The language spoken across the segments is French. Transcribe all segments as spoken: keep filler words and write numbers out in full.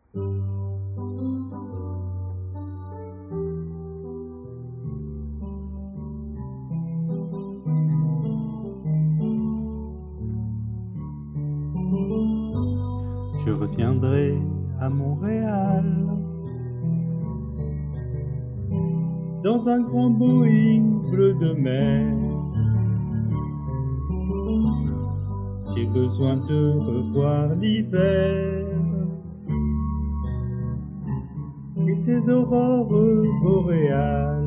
Je reviendrai à Montréal dans un grand Boeing bleu de mer. J'ai besoin de revoir l'hiver et ses aurores boréales.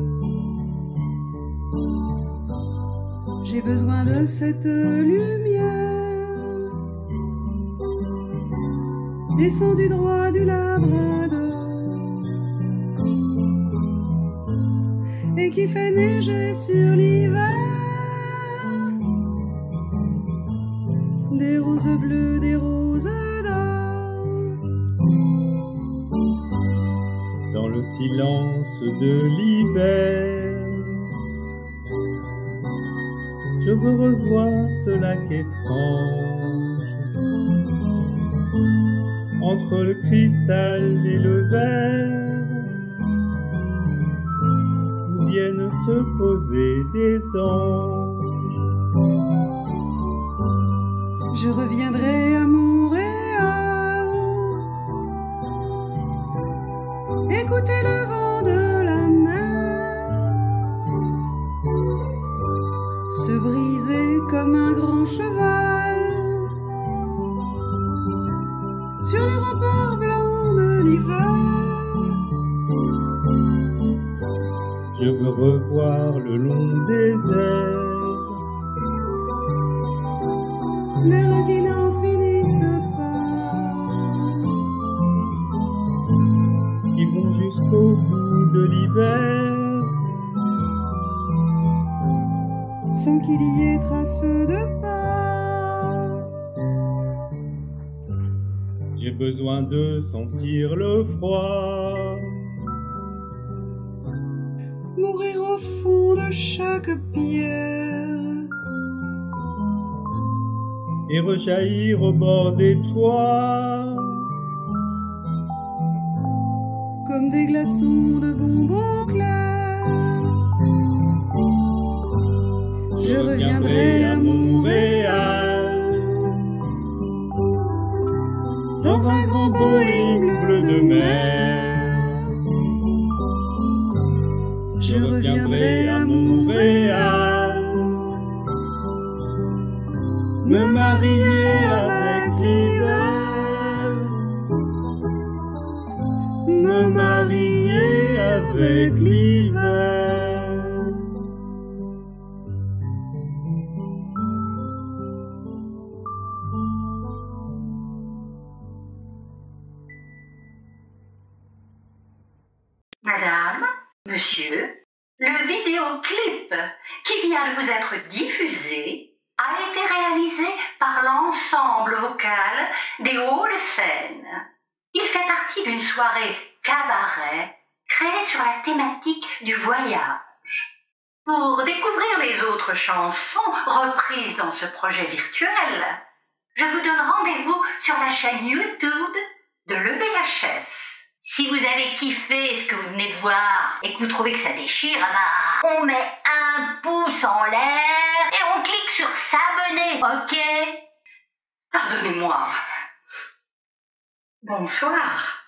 J'ai besoin de cette lumière descendue droit du Labrador et qui fait neiger sur l'hiver des roses bleues, des roses d'or. Dans le silence de l'hiver, je veux revoir ce lac étrange, entre le cristal et le verre, où viennent se poser des anges. Je reviendrai à Montréal, écouter le vent de la mer se briser comme un grand cheval sur les remparts blancs de l'hiver. Je veux revoir le long désert, les rues qui n'en finissent pas, qui vont jusqu'au bout de l'hiver, sans qu'il y ait trace de pas. J'ai besoin de sentir le froid, mourir au fond de chaque pierre et rejaillir au bord des toits, comme des glaçons de bonbons clairs. Je reviendrai à Montréal dans un grand Boeing bleu de mer. Je reviendrai à Montréal me marier avec l'hiver, me marier avec l'hiver. Madame, monsieur, le vidéoclip qui vient de vous être diffusé a été réalisé par l'ensemble vocal des Hauts-de-Seine. Il fait partie d'une soirée cabaret créée sur la thématique du voyage. Pour découvrir les autres chansons reprises dans ce projet virtuel, je vous donne rendez-vous sur la chaîne YouTube de l'E V H S. Si vous avez kiffé ce que vous venez de voir et que vous trouvez que ça déchire, ah bah, on met un pouce en l'air et on clique sur s'abonner, ok? Pardonnez-moi. Bonsoir.